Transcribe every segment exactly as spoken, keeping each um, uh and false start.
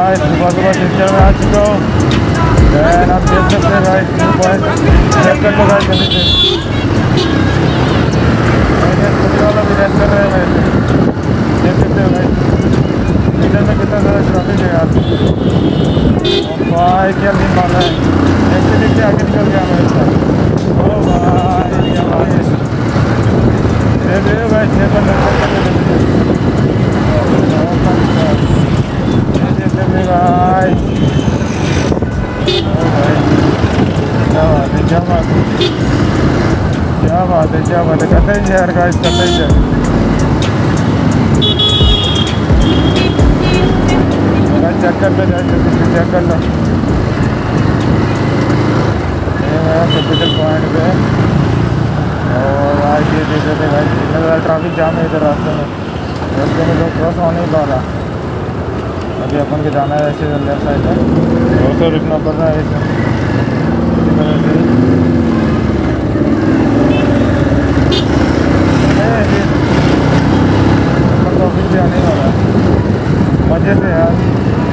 Guys सुबह सुबह sister में आ चुका हूँ। देन आप देख सकते हैं गाइस व्यू पॉइंट चेक कर लो गाइस जल्दी से। स्कूटी वाला भी रेस्ट कर रहे हैं गाइस, देख सकते हो गाइस सिस्टर में कितना ज़्यादा ट्रैफिक है यार। भाई क्या दिन मार रहा है, देखते देखते आगे निकल गया मैं इसका। ओ भाई क्या भाई देख रहे हो गाइस, छः पर दर्शन कर रहे भाई। क्या बात है, क्या बात है, क्या बात है, क्या बात है, करते ही यार गाइस, करते ही यार। चेक कर लो जाए, चेक कर लो। ये गया कैपिटल पॉइंट पे और आज ये देख रहे भाई इतना ज़्यादा ट्रैफिक जाम है इधर रास्ते में, रास्ते में लोग क्रॉस हो नहीं पा रहा। अभी अपन को जाना है ऐसे लेफ्ट साइड में, और तो रुकना पड़ रहा है ऐसे इसी तरह से। ऑफिस भी आने वाला मज़े से यार।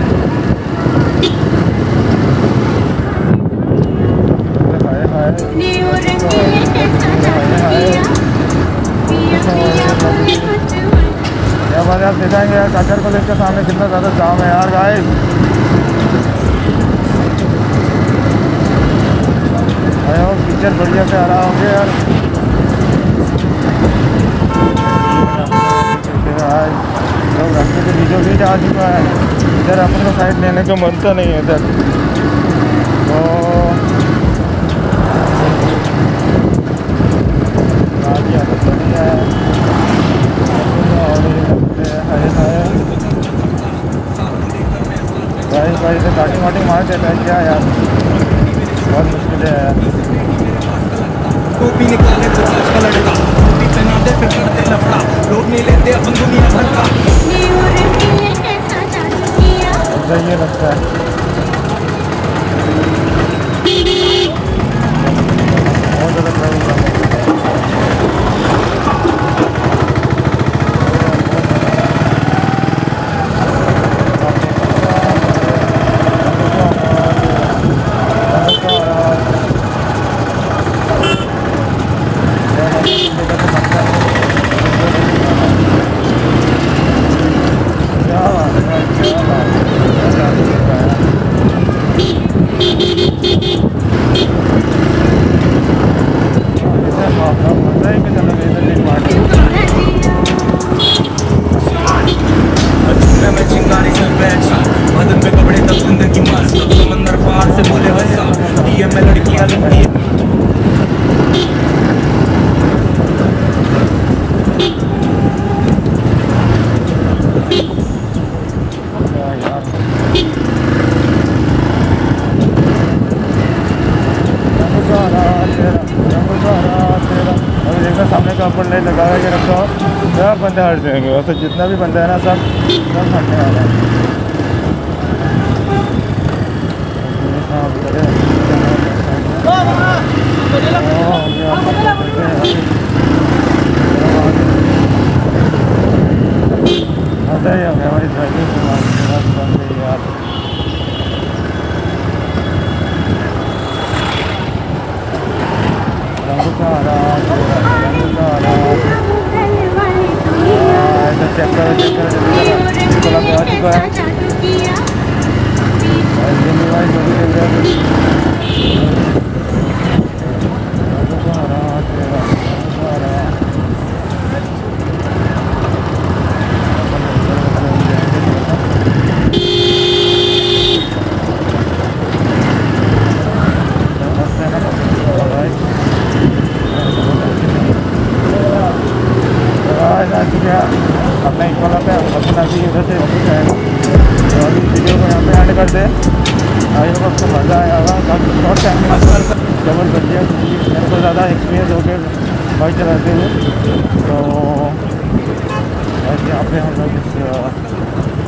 क्या बात है, आप दिखाएंगे यार काकर कॉलेज के सामने कितना ज़्यादा जाम है यार गाइस। अरे वो पिक्चर बढ़िया से आ रहा होंगे यार। लोग रास्ते के बीचों बीच आ चुका है, इधर अपन को साइड लेने को मनता नहीं है इधर तो। भाई भाई से काटिंग वाटिंग मार देता है क्या यार, बहुत मुश्किल है यार। टोपी निकाले तो आज का लड़का, टोपी पहना दे फिर करते लफड़ा, लोग नहीं लेते अपन दुनिया भर का। ऐसा ये लगता है बहुत ज़्यादा ट्रैवल। सामने का ऊपर लाइट लगा के रखा हो, सब बंदे हट जाएंगे। वैसे जितना भी बंदा है ना सब सब हटने वाला है। मज़ा ही हो गया हमारी ड्राइविंग बन गई यार। चेक करो चेक करो जल्दी करो, आ चुका है अपना एक वाला पे अपना भी उधर से वापस आएगा। तो अभी वीडियो को यहाँ पे ऐड कर दे। आई होप आपको मज़ा आया होगा। काफ़ी शॉर्ट टाइम में कवर कर दिया क्योंकि मेरे को ज़्यादा एक्सपीरियंस हो गया बाइक चलाते हुए। तो यहाँ पे हम लोग इस